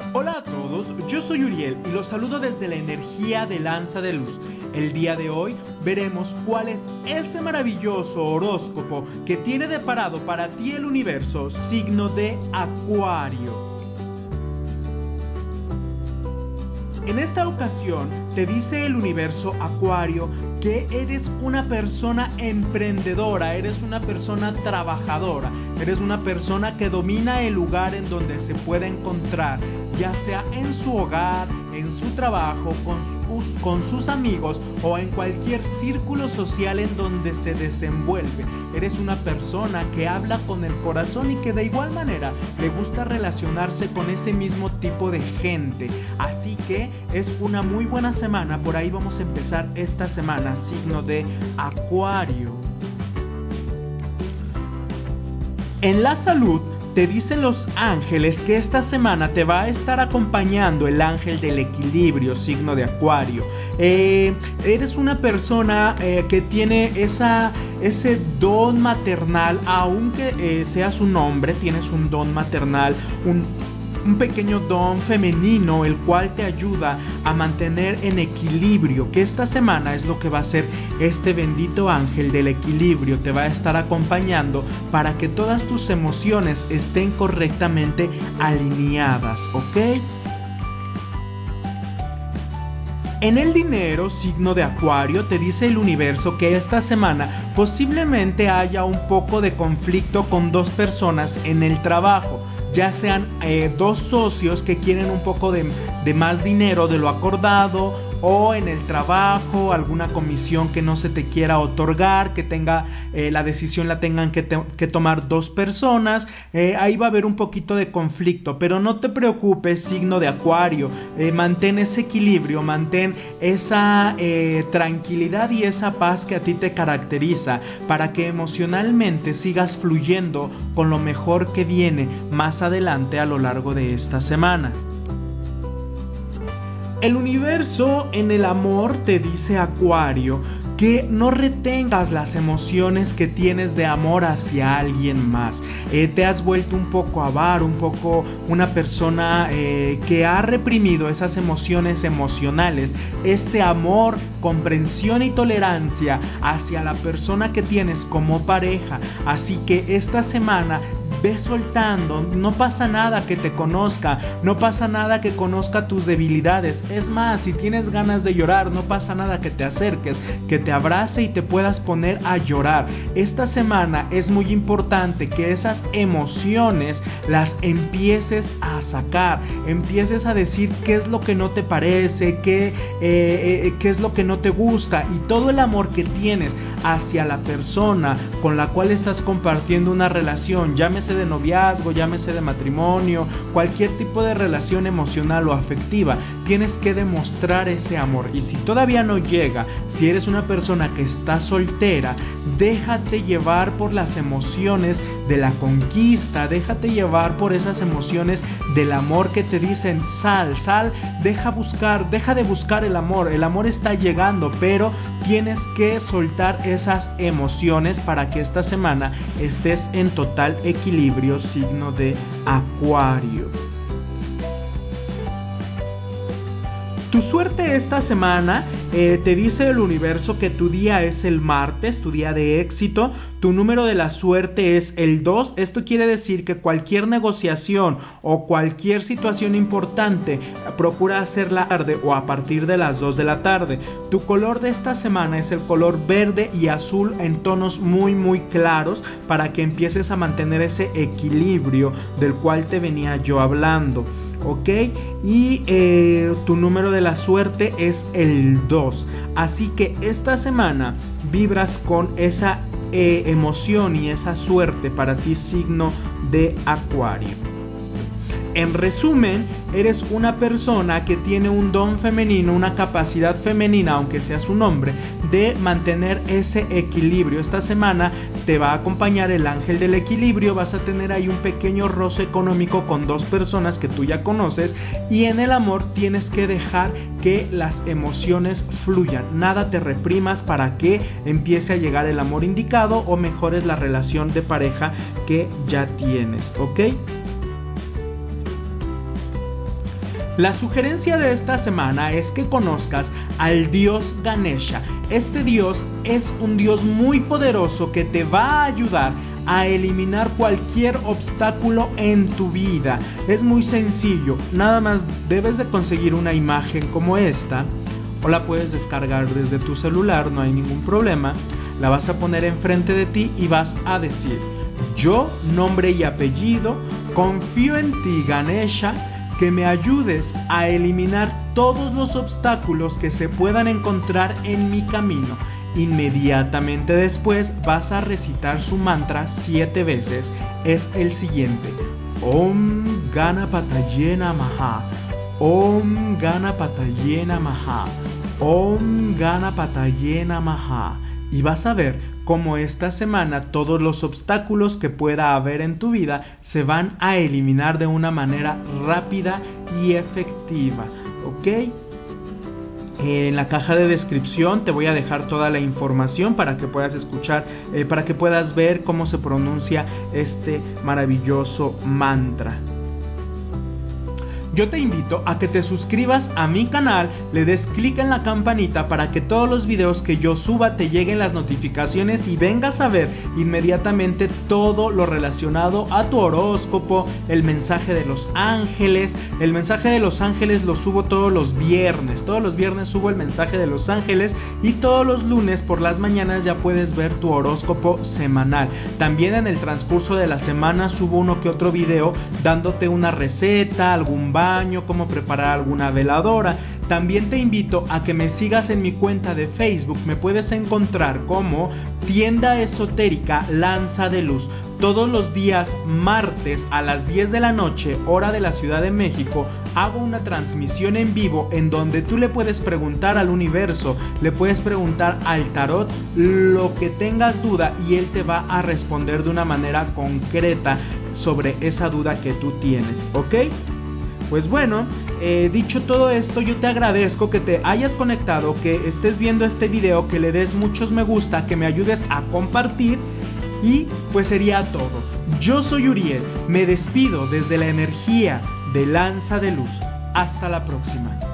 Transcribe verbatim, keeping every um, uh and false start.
Hola a todos, yo soy Uriel y los saludo desde la energía de Lanza de Luz. El día de hoy veremos cuál es ese maravilloso horóscopo que tiene deparado para ti el universo, signo de Acuario. En esta ocasión te dice el universo Acuario que eres una persona emprendedora, eres una persona trabajadora, eres una persona que domina el lugar en donde se puede encontrar, ya sea en su hogar, en su trabajo, con sus, con sus amigos o en cualquier círculo social en donde se desenvuelve. Eres una persona que habla con el corazón y que de igual manera le gusta relacionarse con ese mismo tipo de gente. Así que es una muy buena semana, por ahí vamos a empezar esta semana, signo de Acuario. En la salud, te dicen los ángeles que esta semana te va a estar acompañando el ángel del equilibrio, signo de Acuario. Eh, eres una persona eh, que tiene esa, ese don maternal, aunque eh, seas un hombre, tienes un don maternal, un Un pequeño don femenino, el cual te ayuda a mantener en equilibrio, que esta semana es lo que va a hacer este bendito ángel del equilibrio. Te va a estar acompañando para que todas tus emociones estén correctamente alineadas, ¿ok? En el dinero, signo de Acuario, te dice el universo que esta semana posiblemente haya un poco de conflicto con dos personas en el trabajo. Ya sean eh, dos socios que quieren un poco de, de más dinero de lo acordado, o en el trabajo alguna comisión que no se te quiera otorgar, que tenga eh, la decisión la tengan que, te, que tomar dos personas. Eh, ahí va a haber un poquito de conflicto, pero no te preocupes, signo de Acuario. Eh, mantén ese equilibrio, mantén esa eh, tranquilidad y esa paz que a ti te caracteriza, para que emocionalmente sigas fluyendo con lo mejor que viene más adelante a lo largo de esta semana. El universo en el amor te dice, Acuario, que no retengas las emociones que tienes de amor hacia alguien más. Eh, te has vuelto un poco avaro, un poco una persona eh, que ha reprimido esas emociones emocionales, ese amor, comprensión y tolerancia hacia la persona que tienes como pareja. Así que esta semana ve soltando, no pasa nada que te conozca, no pasa nada que conozca tus debilidades. Es más, si tienes ganas de llorar, no pasa nada que te acerques, que te abrace y te puedas poner a llorar. Esta semana es muy importante que esas emociones las empieces a sacar, empieces a decir qué es lo que no te parece, qué, eh, eh, qué es lo que no te gusta, y todo el amor que tienes hacia la persona con la cual estás compartiendo una relación, llámese de noviazgo, llámese de matrimonio, cualquier tipo de relación emocional o afectiva, tienes que demostrar ese amor. Y si todavía no llega, si eres una persona que está soltera, déjate llevar por las emociones de la conquista, déjate llevar por esas emociones del amor que te dicen sal, sal, deja buscar, deja de buscar el amor, el amor está llegando, pero tienes que soltar esas emociones para que esta semana estés en total equilibrio, signo de Acuario. Tu suerte esta semana, eh, te dice el universo que tu día es el martes, tu día de éxito. Tu número de la suerte es el dos. Esto quiere decir que cualquier negociación o cualquier situación importante, procura hacerla tarde o a partir de las dos de la tarde. Tu color de esta semana es el color verde y azul en tonos muy muy claros, para que empieces a mantener ese equilibrio del cual te venía yo hablando. Ok, y eh, tu número de la suerte es el dos. Así que esta semana vibras con esa eh, emoción y esa suerte para ti, signo de Acuario. En resumen, eres una persona que tiene un don femenino, una capacidad femenina, aunque seas un hombre, de mantener ese equilibrio. Esta semana te va a acompañar el ángel del equilibrio, vas a tener ahí un pequeño roce económico con dos personas que tú ya conoces, y en el amor tienes que dejar que las emociones fluyan, nada te reprimas para que empiece a llegar el amor indicado o mejores la relación de pareja que ya tienes, ¿ok? La sugerencia de esta semana es que conozcas al dios Ganesha. Este dios es un dios muy poderoso que te va a ayudar a eliminar cualquier obstáculo en tu vida. Es muy sencillo, nada más debes de conseguir una imagen como esta, o la puedes descargar desde tu celular, no hay ningún problema. La vas a poner enfrente de ti y vas a decir: yo, nombre y apellido, confío en ti, Ganesha, que me ayudes a eliminar todos los obstáculos que se puedan encontrar en mi camino. Inmediatamente después vas a recitar su mantra siete veces. Es el siguiente: Om Ganapataye Namaha, Om Ganapataye Namaha, Om Ganapataye Namaha. Y vas a ver cómo esta semana todos los obstáculos que pueda haber en tu vida se van a eliminar de una manera rápida y efectiva, ¿ok? En la caja de descripción te voy a dejar toda la información para que puedas escuchar, eh, para que puedas ver cómo se pronuncia este maravilloso mantra. Yo te invito a que te suscribas a mi canal, le des clic en la campanita para que todos los videos que yo suba te lleguen las notificaciones y vengas a ver inmediatamente todo lo relacionado a tu horóscopo, el mensaje de los ángeles. El mensaje de los ángeles lo subo todos los viernes, todos los viernes subo el mensaje de los ángeles y todos los lunes por las mañanas ya puedes ver tu horóscopo semanal. También en el transcurso de la semana subo uno que otro video dándote una receta, algún baño, cómo preparar alguna veladora. También te invito a que me sigas en mi cuenta de Facebook. Me puedes encontrar como Tienda Esotérica Lanza de Luz. Todos los días martes a las diez de la noche, hora de la Ciudad de México, hago una transmisión en vivo en donde tú le puedes preguntar al universo, le puedes preguntar al tarot lo que tengas duda y él te va a responder de una manera concreta sobre esa duda que tú tienes, ¿ok? Pues bueno, eh, dicho todo esto, yo te agradezco que te hayas conectado, que estés viendo este video, que le des muchos me gusta, que me ayudes a compartir y pues sería todo. Yo soy Uriel, me despido desde la energía de Lanza de Luz. Hasta la próxima.